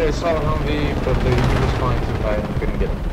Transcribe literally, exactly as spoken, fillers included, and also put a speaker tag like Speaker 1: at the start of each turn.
Speaker 1: I saw a Humvee, but the, he was flying too high and I couldn't get him.